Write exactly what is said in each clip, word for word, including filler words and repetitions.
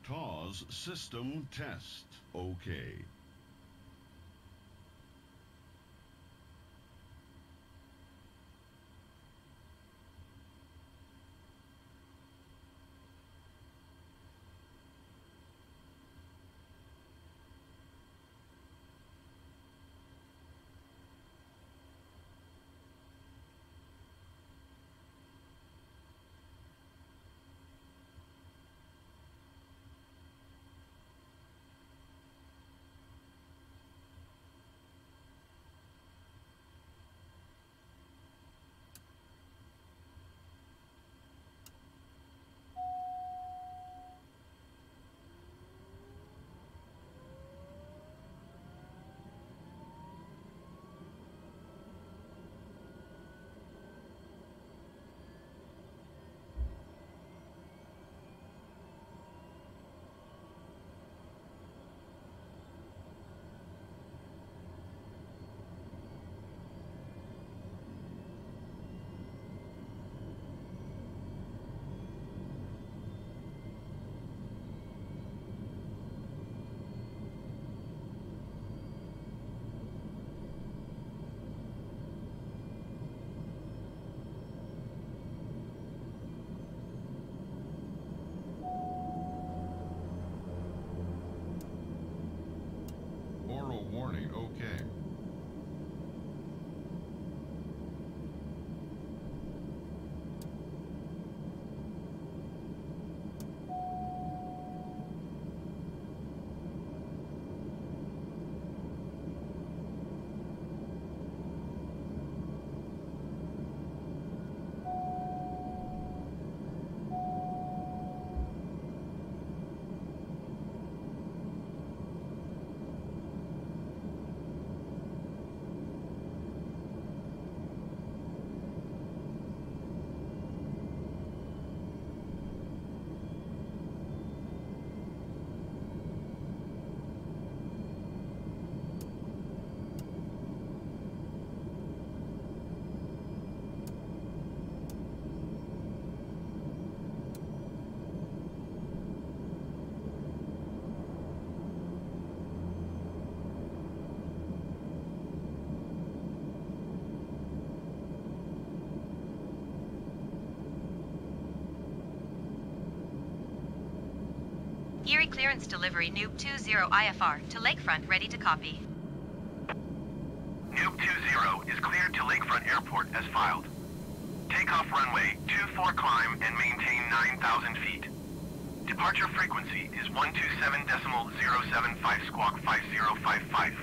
T A W S system test. Okay. Oral warning, okay. Erie clearance delivery Noob two zero I F R to Lakefront, ready to copy. Noob two zero is cleared to Lakefront Airport as filed. Takeoff runway two four climb and maintain nine thousand feet. Departure frequency is one two seven decimal zero seven five squawk five zero five five.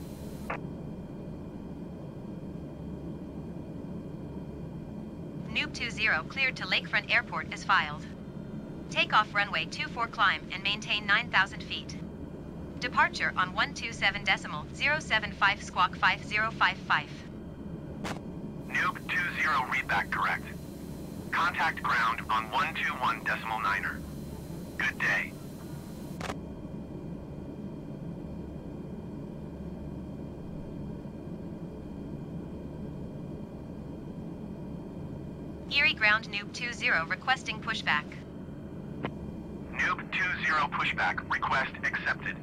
Noob two zero cleared to Lakefront Airport as filed. Takeoff runway two four climb and maintain nine thousand feet. Departure on one two seven decimal zero seven five squawk five zero five five. Noob two zero readback correct. Contact ground on one two one decimal niner. Good day. Erie ground Noob two zero requesting pushback. Noob two zero pushback request accepted.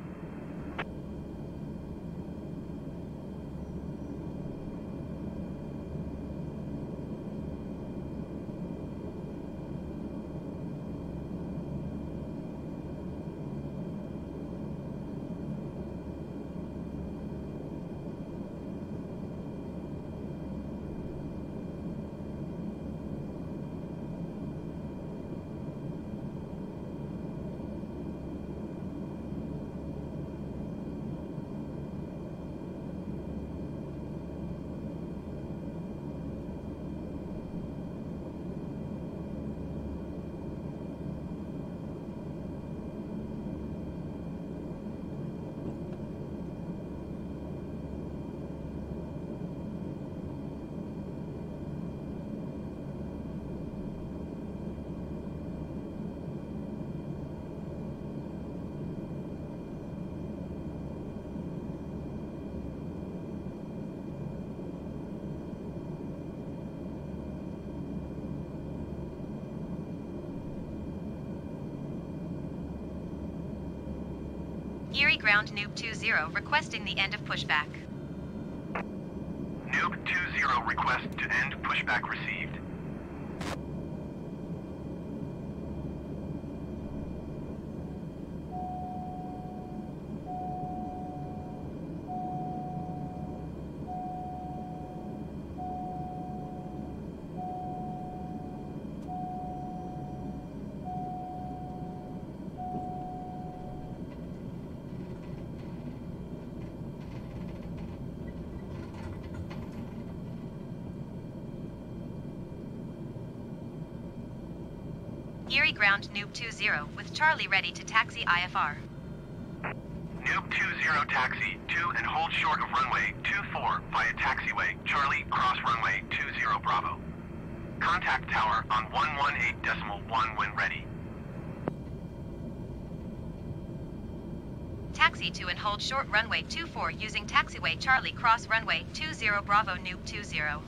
Erie ground Noob two zero requesting the end of pushback. Noob two zero request to end pushback received. Erie ground Noob two zero with Charlie ready to taxi I F R. Noob two zero taxi to and hold short of runway two four via taxiway Charlie cross runway two zero Bravo. Contact tower on one one eight decimal one when ready. Taxi to and hold short runway two four using taxiway Charlie cross runway two zero Bravo Noob two zero.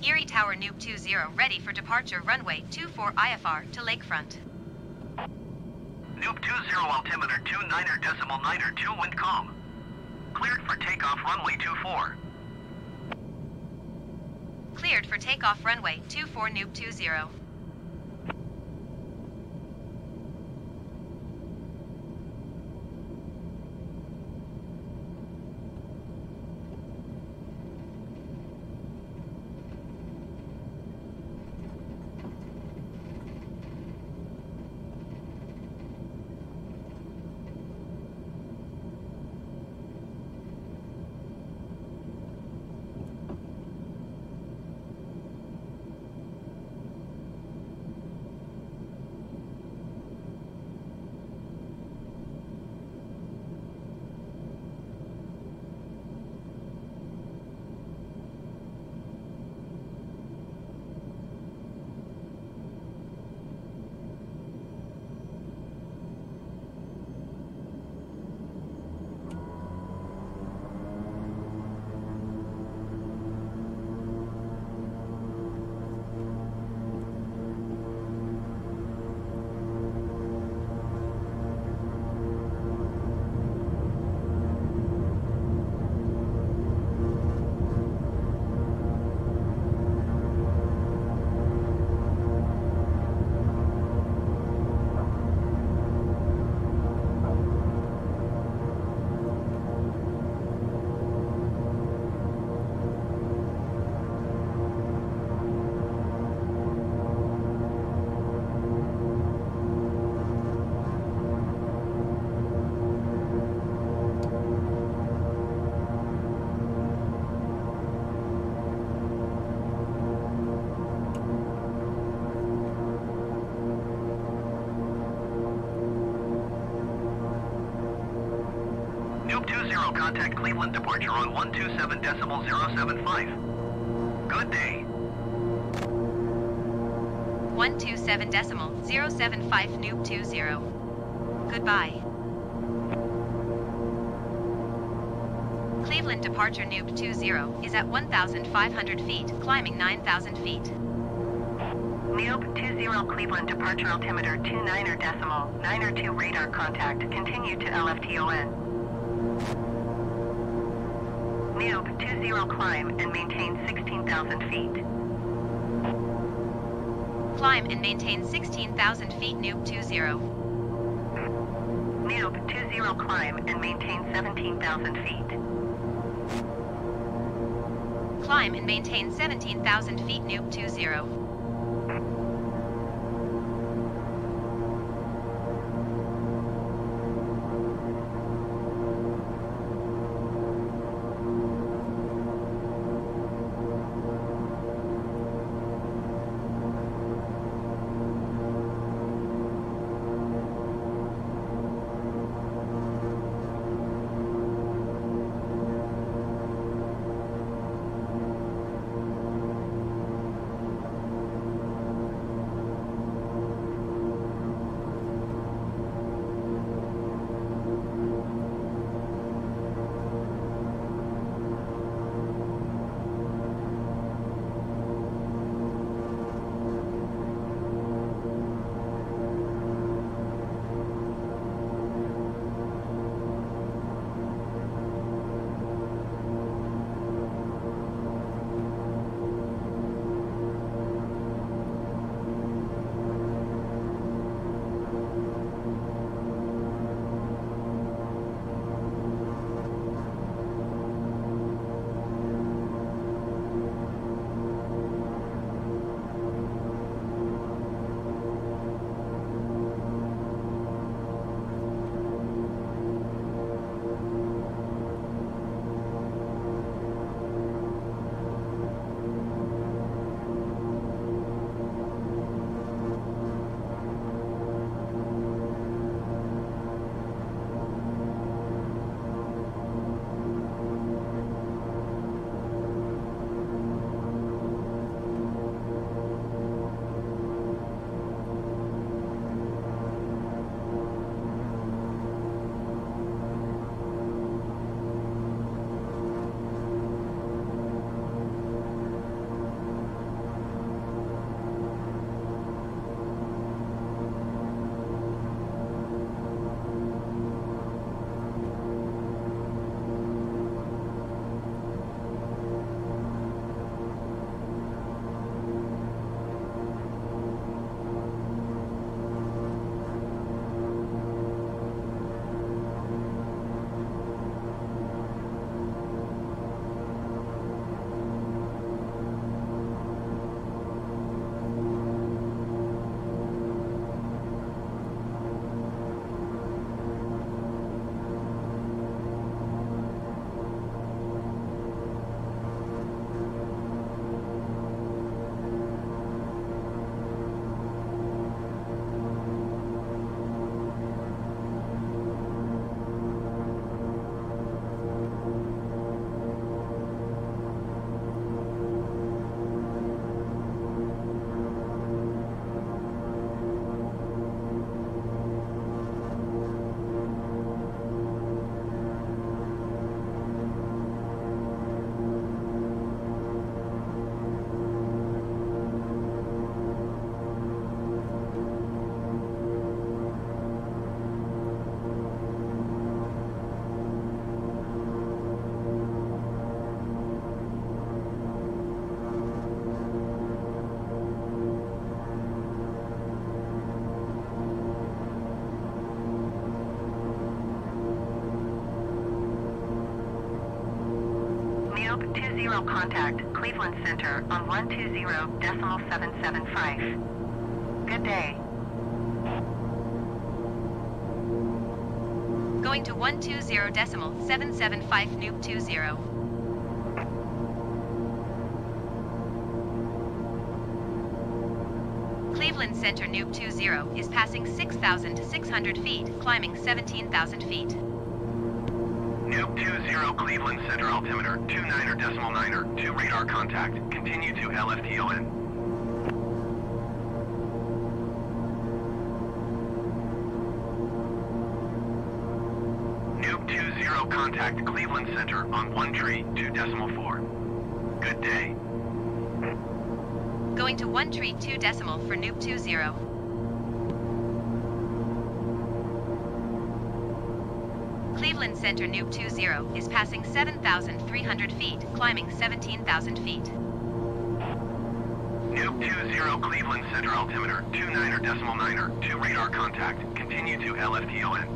Erie Tower Noob two zero ready for departure runway two four I F R to Lakefront. Noob two zero altimeter two niner decimal niner two wind calm. Cleared for takeoff runway two four. Cleared for takeoff runway two four Noob two zero. Noob two zero, contact Cleveland departure on one two seven decimal zero seven five. Good day. one two seven decimal zero seven five Noob two zero. Goodbye. Cleveland departure Noob two zero is at one thousand five hundred feet, climbing nine thousand feet. Noob two zero Cleveland departure altimeter two niner decimal niner two radar contact. Continue to L F T O N. Noob two zero climb and maintain sixteen thousand feet. Climb and maintain sixteen thousand feet Noob two zero. Noob two zero climb and maintain seventeen thousand feet. Climb and maintain seventeen thousand feet Noob two zero. zero contact Cleveland Center on one two zero decimal seven seven five. Good day. Going to one two zero decimal seven seven five Nuke two zero. Cleveland Center Nuke two zero is passing six thousand six hundred feet, climbing seventeen thousand feet. Nuke two zero Cleveland Center altimeter two niner decimal niner, two radar contact. Continue to L F T O N. Nuke two zero contact Cleveland Center on one tree two decimal four. Good day. Going to one tree two decimal for Nuke two zero. Cleveland Center Nuke two zero is passing seven thousand three hundred feet, climbing seventeen thousand feet. Nuke two zero Cleveland Center altimeter two niner decimal niner, two radar contact. Continue to L F T O N.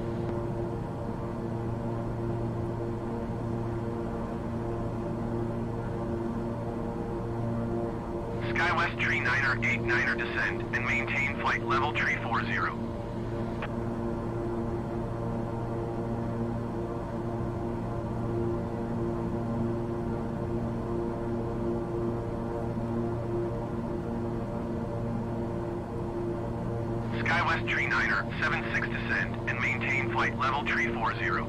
Skywest tree niner eight niner descend and maintain flight level tree four zero. Skywest tree niner seven six descend and maintain flight level tree four zero.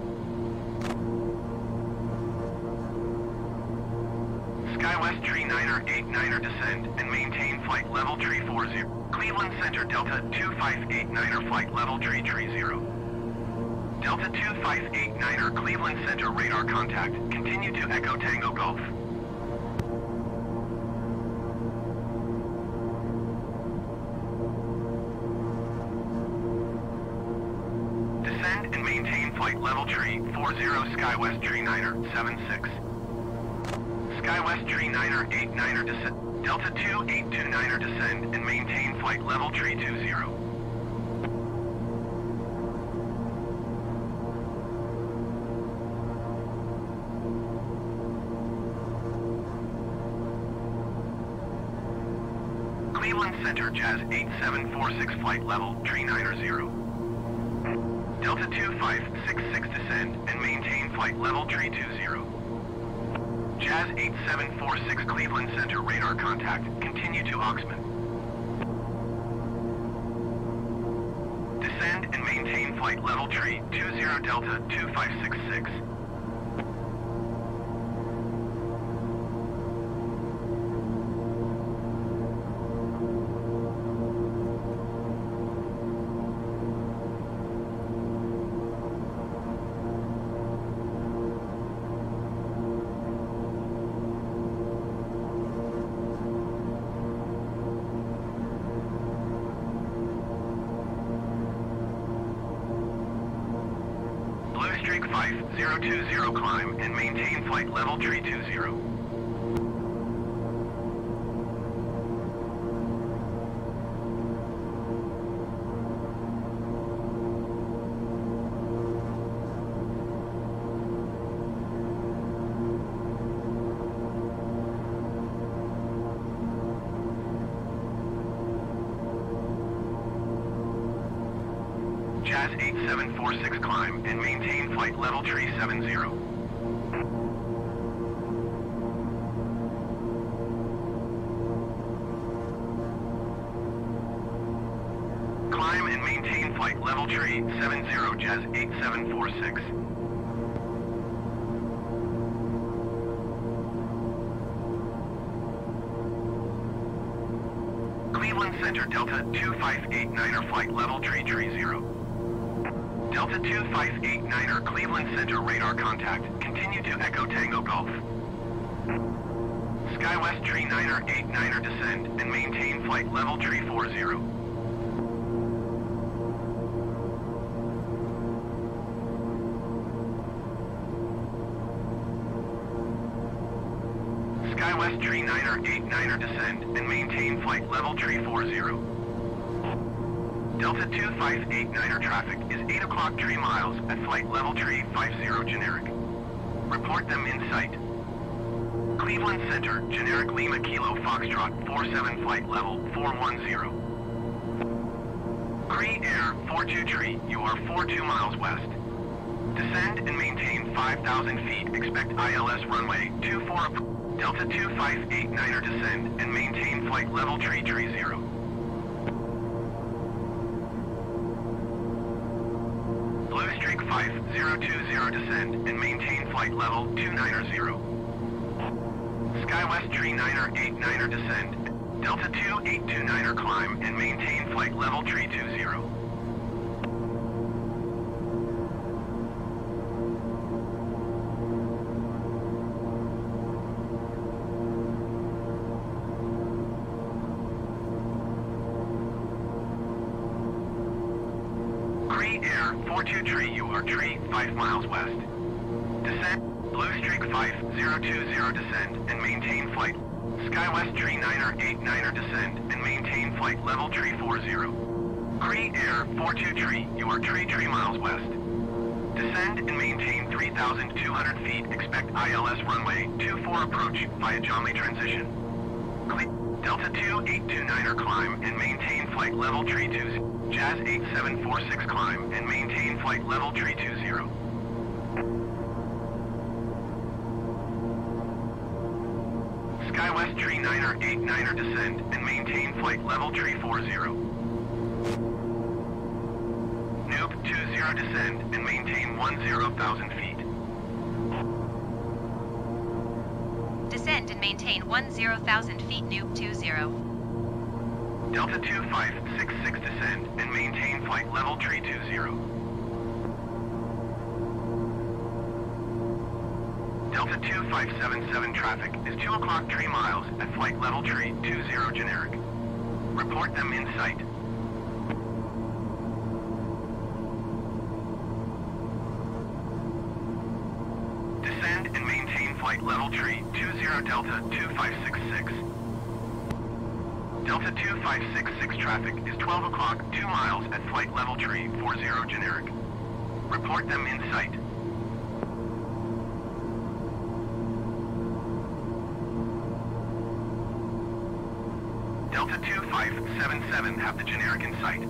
Skywest tree niner eight niner descend and maintain flight level tree four zero. Cleveland Center Delta two five eight niner flight level tree tree zero. Delta two five eight niner Cleveland Center radar contact. Continue to Echo Tango Golf. Descend and maintain flight level tree four zero Skywest tree niner seven six. Skywest tree niner eight niner descend. Delta two eight two niner descend and maintain flight level tree two zero. Cleveland Center Jazz eight seven four six flight level tree niner zero. Delta two five six six descend and maintain flight level tree two zero. Jazz eight seven four six Cleveland Center radar contact. Continue to Oxman. Descend and maintain flight level tree two zero Delta two five six six. five zero two zero climb and maintain flight level tree two zero. Jazz eight seven four six climb and maintain flight level tree seven zero. Climb and maintain flight level tree seven zero Jazz eight seven four six. Cleveland Center Delta two five eight niner flight level tree tree zero. Delta two five eight niner Cleveland Center radar contact. Continue to Echo Tango Golf. Skywest tree niner eight niner descend and maintain flight level tree four zero. Skywest tree niner eight niner descend and maintain flight level tree four zero. Delta two five eight niner traffic is eight o'clock tree miles at flight level tree five zero generic. Report them in sight. Cleveland Center, generic Lima Kilo Foxtrot, four seven flight level, four one zero. KERI Air, four two tree, you are four two miles west. Descend and maintain five thousand feet, expect I L S runway two four, Delta two five eight niner descend and maintain flight level tree tree zero. Blue Streak five zero two zero descend and maintain flight level two niner zero. SkyWest tree niner eight niner descend, Delta two eight two niner climb and maintain flight level tree two zero. KERI Air, four two tree, you are tree, five miles west. Descend, Blue Streak five zero two zero descend and maintain flight. SkyWest tree niner eight niner descend and maintain flight level tree four zero. KERI Air, four two tree, you are tree three miles west. Descend and maintain three thousand two hundred feet, expect I L S runway two four approach via Johnley transition. Cle Delta two eight two niner climb and maintain flight level tree two. Jazz eight seven four six climb and maintain flight level tree two zero. SkyWest tree niner eight niner descend and maintain flight level tree four zero. Noob two zero descend and maintain one zero thousand feet. Descend and maintain one zero thousand feet, Noob two zero. Delta two five six six descend and maintain flight level tree two zero. Delta two five seven seven traffic is two o'clock tree miles at flight level tree two zero generic. Report them in sight. Descend and maintain flight level tree two zero Delta two five six six. Delta two five six six traffic is twelve o'clock two miles at flight level tree four zero generic. Report them in sight. Delta two five seven seven have the generic in sight.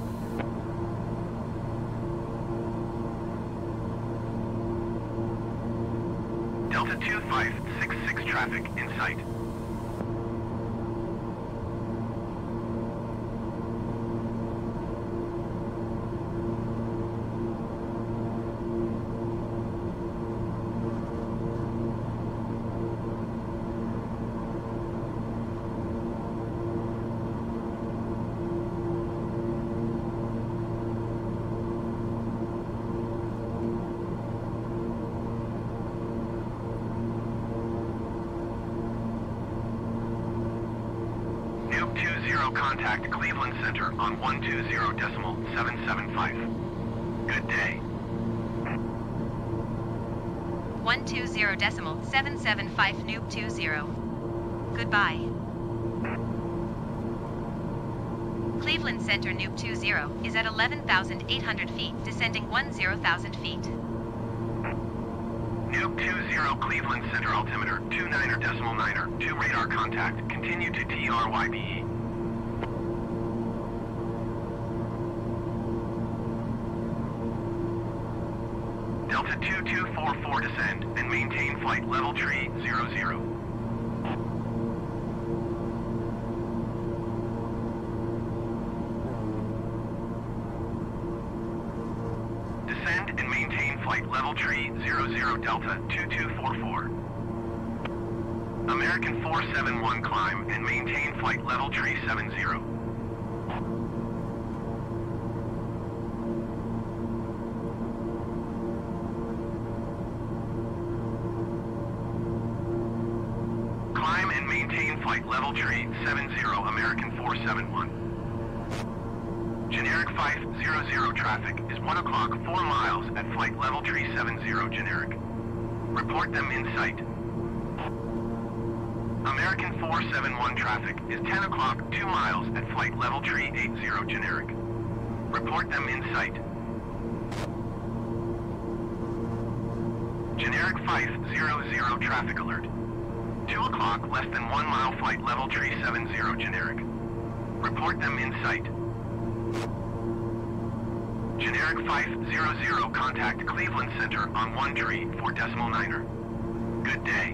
Delta two five six six traffic in sight. Contact Cleveland Center on one two zero decimal seven seven five. Good day. one two zero decimal seven seven five Noob two zero. Goodbye. Cleveland Center Noob two zero is at eleven thousand eight hundred feet, descending one zero thousand feet. Noob two zero Cleveland Center altimeter two niner decimal niner, two radar contact, continue to T R Y B E. Delta two two four four descend and maintain flight level tree zero zero. Descend and maintain flight level tree zero zero Delta two two four four. American four seven one climb and maintain flight level tree seven zero. Climb and maintain flight level tree seven zero American four seven one. Generic five zero zero traffic is one o'clock four miles at flight level tree seven zero generic. Report them in sight. American four seven one traffic is ten o'clock two miles at flight level tree eight zero generic. Report them in sight. Generic five zero zero traffic alert. two o'clock, less than one mile, flight level tree seven zero generic. Report them in sight. Generic five zero zero, contact Cleveland Center on one tree, four decimal niner. Good day.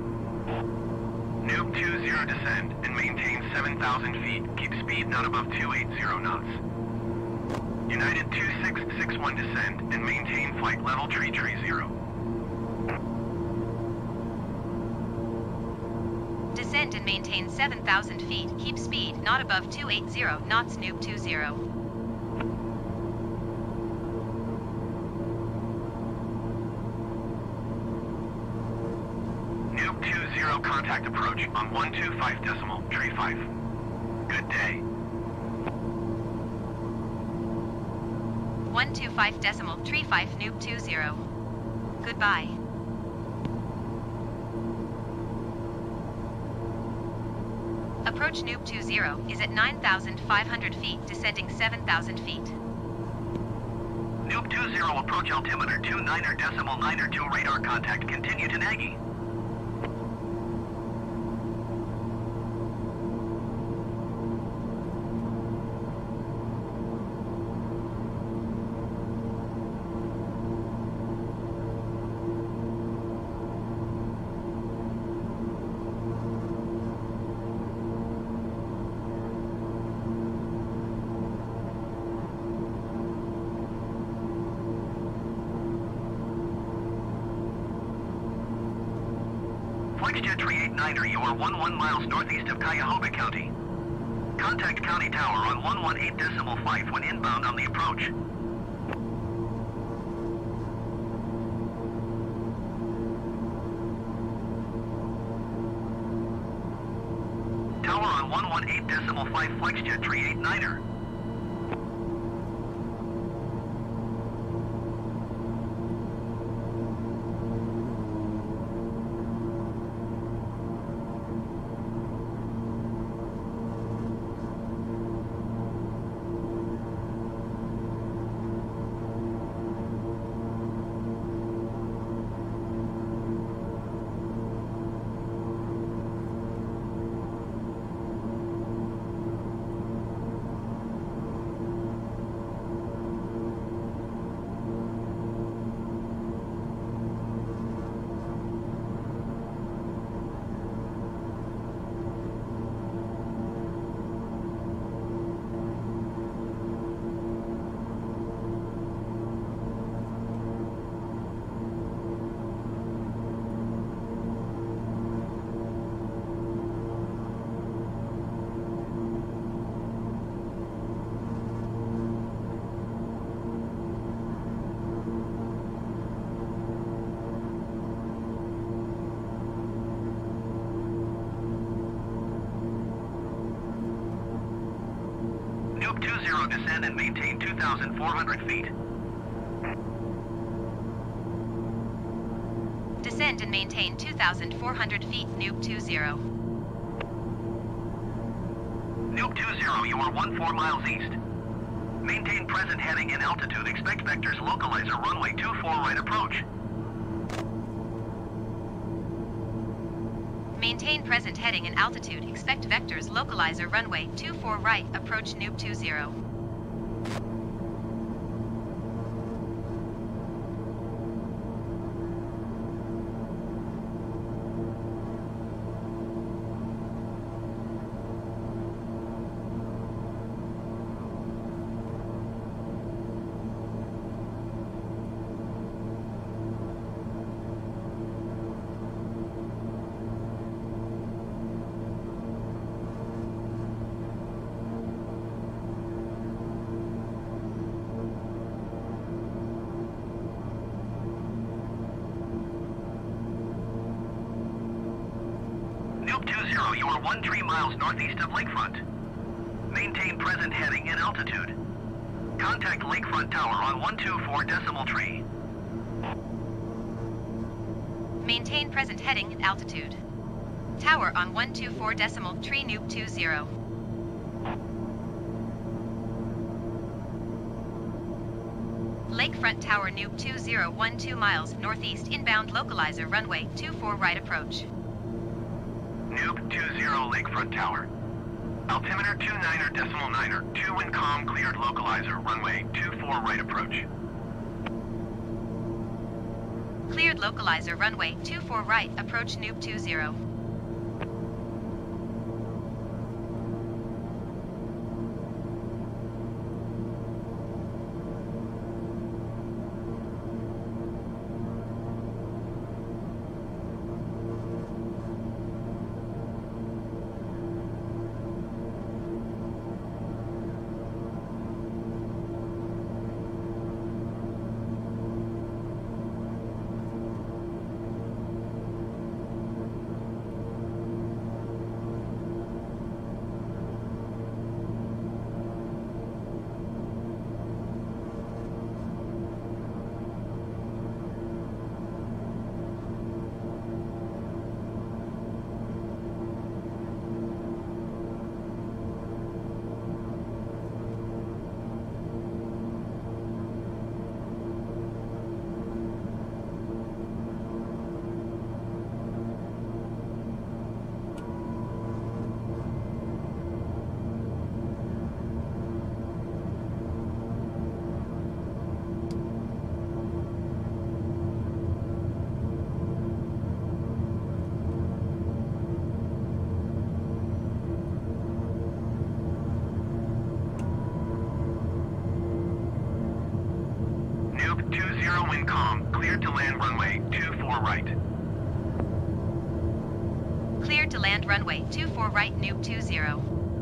Noob two zero, descend and maintain seven thousand feet. Keep speed not above two eighty knots. United two six six one, descend and maintain flight level tree tree zero. Descend and maintain seven thousand feet. Keep speed not above two eighty knots. Noob two zero. Noob two zero, contact approach on one two five decimal tree five. Good day. one two five decimal tree five, Noob two zero. Goodbye. Approach Noob two zero is at nine thousand five hundred feet, descending seven thousand feet. Noob two zero, approach altimeter two niner decimal niner two, radar contact, continue to Nagy. Flexjet three eight niner, you are one one miles northeast of Cuyahoga County. Contact County Tower on one one eight decimal five when inbound on the approach. Tower on one one eight decimal five, Flexjet three eight niner. Noob two zero, descend and maintain two thousand four hundred feet. Descend and maintain two thousand four hundred feet, Noob two zero. Noob two zero, you are one four miles east. Maintain present heading and altitude. Expect vectors localizer runway two four right approach. Maintain present heading and altitude. Expect vectors localizer runway two four right approach, Noob two zero. Noob two zero, you are one three miles northeast of Lakefront. Maintain present heading and altitude. Contact Lakefront Tower on one two four decimal tree. Maintain present heading and altitude. Tower on one two four decimal tree, Noob two zero. Lakefront Tower, Noob two zero, one two miles northeast, inbound localizer runway two four right approach. Noob two zero Lakefront Tower. Altimeter two niner decimal niner, two wind calm cleared localizer, runway two four right approach. Cleared localizer, runway two four right, approach Noob two zero. two zero wind calm, cleared to land runway two four right. Cleared to land runway two four right, Noob two zero.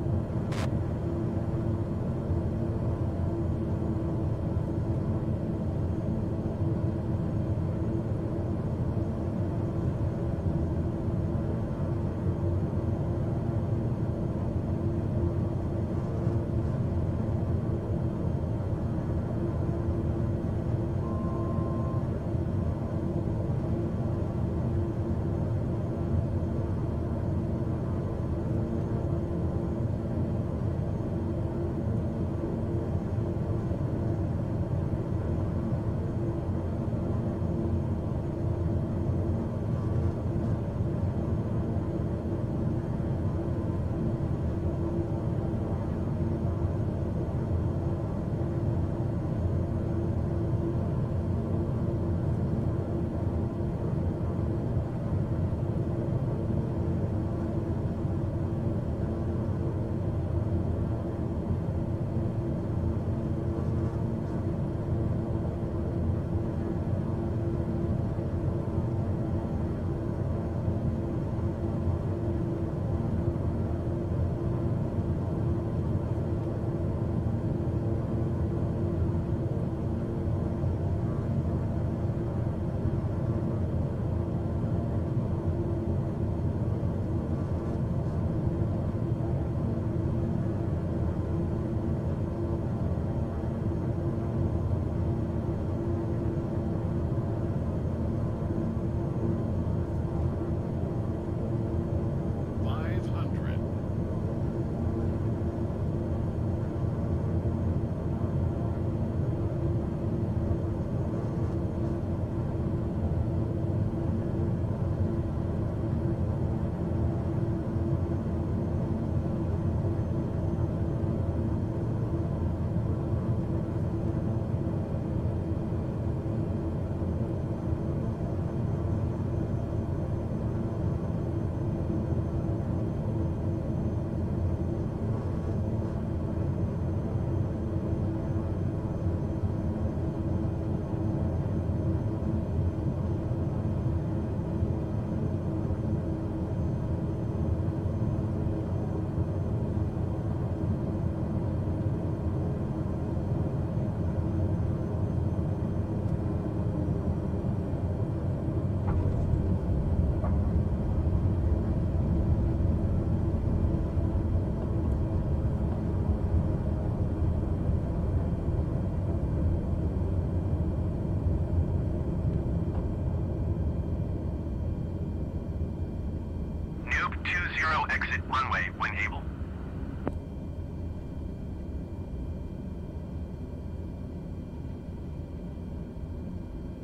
Exit runway when able.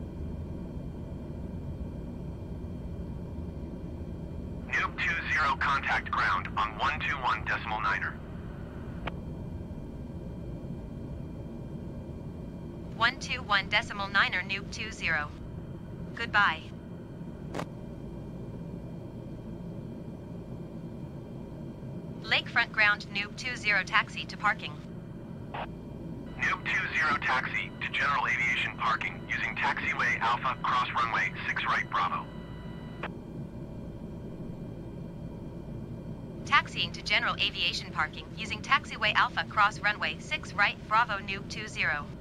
Noob two zero, contact contact on one two one decimal niner. one two one decimal niner Noob two zero. Goodbye. Lakefront ground Noob two zero taxi to parking. Noob two zero taxi to general aviation parking using taxiway Alpha cross runway six right Bravo. Taxiing to general aviation parking using taxiway Alpha cross runway six right Bravo Noob two zero.